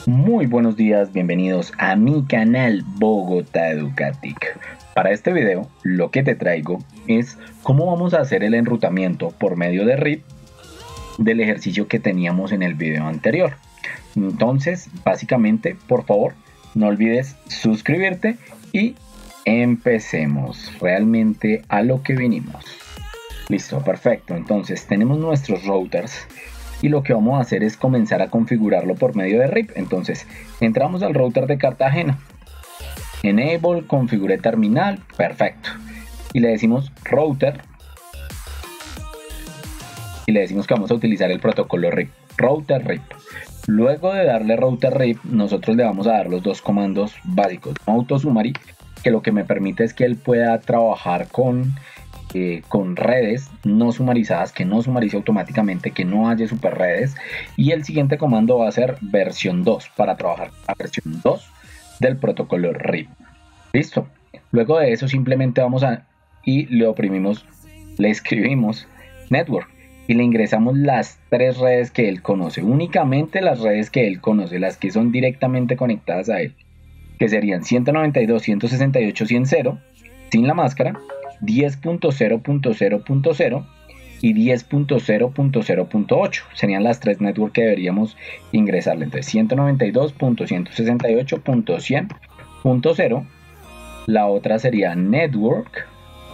Muy buenos días, bienvenidos a mi canal Bogotá Educatic. Para este video lo que te traigo es cómo vamos a hacer el enrutamiento por medio de RIP del ejercicio que teníamos en el video anterior. Entonces, básicamente, por favor, no olvides suscribirte y empecemos realmente a lo que vinimos. Listo, perfecto. Entonces tenemos nuestros routers y lo que vamos a hacer es comenzar a configurarlo por medio de RIP. Entonces entramos al router de Cartagena, enable, configure terminal, perfecto, y le decimos router y le decimos que vamos a utilizar el protocolo RIP, router RIP. Luego de darle router RIP, nosotros le vamos a dar los dos comandos básicos, AutoSummary, que lo que me permite es que él pueda trabajar con redes no sumarizadas, que no sumarice automáticamente, que no haya super redes. Y el siguiente comando va a ser versión 2 para trabajar la versión 2 del protocolo RIP. Listo. Luego de eso simplemente vamos y le oprimimos, le escribimos network y le ingresamos las tres redes que él conoce, únicamente las redes que él conoce, las que son directamente conectadas a él, que serían 192.168.100.0 sin la máscara, 10.0.0.0 y 10.0.0.8 serían las tres networks que deberíamos ingresarle. Entonces 192.168.100.0, la otra sería network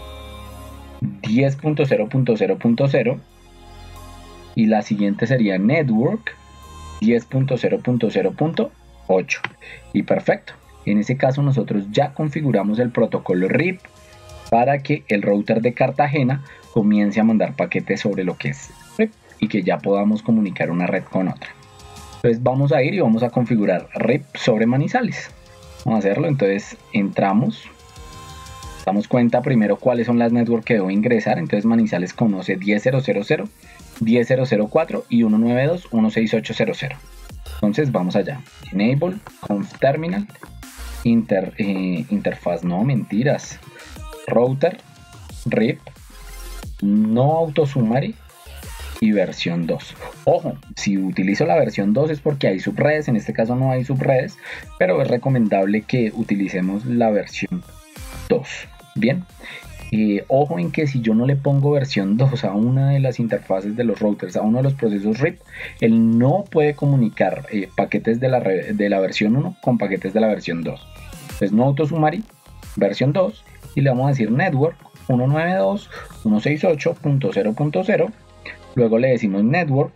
10.0.0.0 y la siguiente sería network 10.0.0.8. y perfecto, en ese caso nosotros ya configuramos el protocolo RIP para que el router de Cartagena comience a mandar paquetes sobre lo que es RIP y que ya podamos comunicar una red con otra. Entonces vamos a ir y vamos a configurar RIP sobre Manizales. Vamos a hacerlo. Entonces entramos, damos cuenta primero cuáles son las networks que debo ingresar. Entonces Manizales conoce 10.0.0.0, 10.0.0.4 y 192.168.0.0. Entonces vamos allá. Enable, conf terminal, interfaz, no mentiras. Router, RIP, no AutoSummary y versión 2. Ojo, si utilizo la versión 2 es porque hay subredes, en este caso no hay subredes, pero es recomendable que utilicemos la versión 2. Bien, ojo en que si yo no le pongo versión 2 a una de las interfaces de los routers, a uno de los procesos RIP, él no puede comunicar paquetes de la versión 1 con paquetes de la versión 2. Entonces no AutoSummary, versión 2, y le vamos a decir network 192.168.0.0, luego le decimos network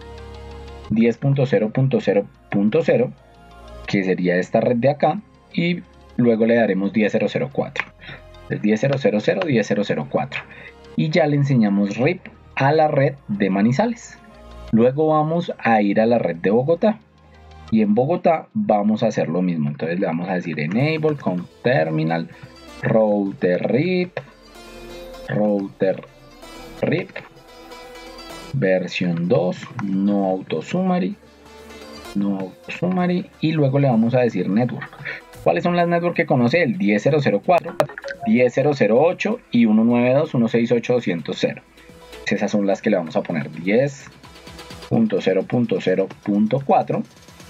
10.0.0.0, que sería esta red de acá, y luego le daremos 10.0.0.4, 10.0.0.0, 10.0.0.4, y ya le enseñamos RIP a la red de Manizales. Luego vamos a ir a la red de Bogotá, y en Bogotá vamos a hacer lo mismo. Entonces le vamos a decir enable con terminal router RIP versión 2, no AutoSummary, y luego le vamos a decir network. ¿Cuáles son las networks que conoce él? 10.0.0.4, 10.0.0.8 y 192.168.200. Esas son las que le vamos a poner. 10.0.0.0.4,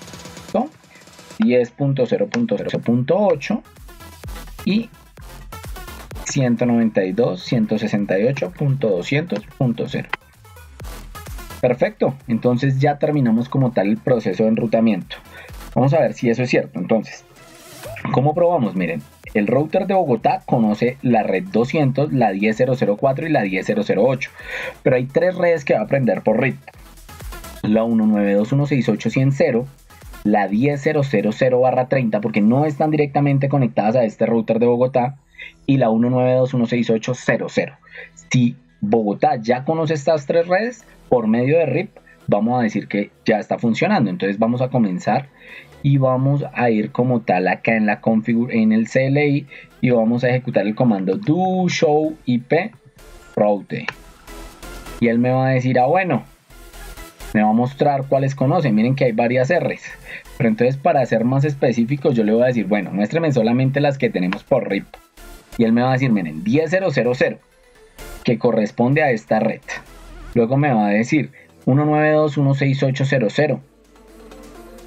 10.0.0.8 y 192.168.200.0. Perfecto, entonces ya terminamos como tal el proceso de enrutamiento. Vamos a ver si eso es cierto. Entonces, ¿cómo probamos? Miren, el router de Bogotá conoce la red 200, la 10.0.0.4 y la 10.0.0.8, pero hay tres redes que va a aprender por RIP: la 192.168.100.0, la 10.0.0.0/30, porque no están directamente conectadas a este router de Bogotá, y la 192.168.0.0. Si Bogotá ya conoce estas tres redes, por medio de RIP vamos a decir que ya está funcionando. Entonces vamos a comenzar y vamos a ir como tal acá en la en el CLI y vamos a ejecutar el comando do show IP route, y él me va a decir, bueno, me va a mostrar cuáles conoce. Miren que hay varias R's, pero entonces para ser más específicos yo le voy a decir, bueno, muéstreme solamente las que tenemos por RIP, y él me va a decir, miren, 10.0.0.0, que corresponde a esta red. Luego me va a decir 192.168.0.0,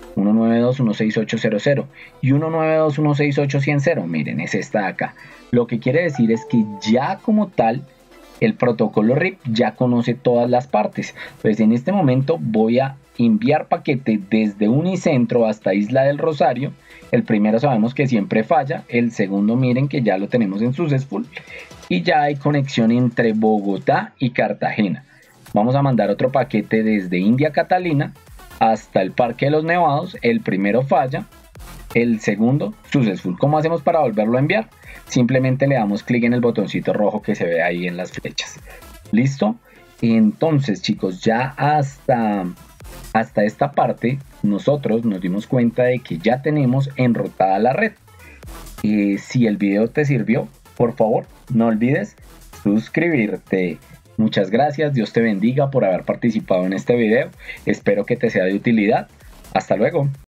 192.168.00 y 192.168.100. Miren, es esta de acá. Lo que quiere decir es que ya como tal el protocolo RIP ya conoce todas las partes. Pues en este momento voy a enviar paquete desde Unicentro hasta Isla del Rosario. El primero sabemos que siempre falla, el segundo miren que ya lo tenemos en Successful y ya hay conexión entre Bogotá y Cartagena. Vamos a mandar otro paquete desde India Catalina hasta el Parque de los Nevados. El primero falla, el segundo Successful. ¿Cómo hacemos para volverlo a enviar? Simplemente le damos clic en el botoncito rojo que se ve ahí en las flechas. ¿Listo? Entonces, chicos, ya hasta esta parte nosotros nos dimos cuenta de que ya tenemos enrutada la red. Si el video te sirvió, por favor, no olvides suscribirte. Muchas gracias, Dios te bendiga por haber participado en este video. Espero que te sea de utilidad. Hasta luego.